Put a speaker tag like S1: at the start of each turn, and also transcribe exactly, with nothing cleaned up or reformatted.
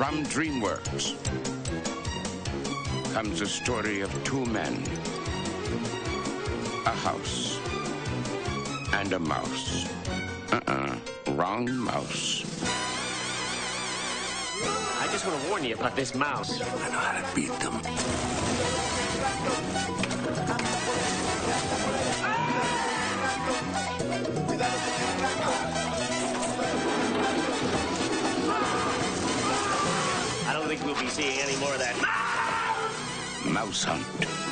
S1: From Dreamworks comes a story of two men, a house, and a mouse. Uh-uh, wrong mouse.
S2: I just want to warn you about this mouse.
S1: I know how to beat them.
S2: I don't think we'll be seeing any more of that.
S1: Mouse hunt.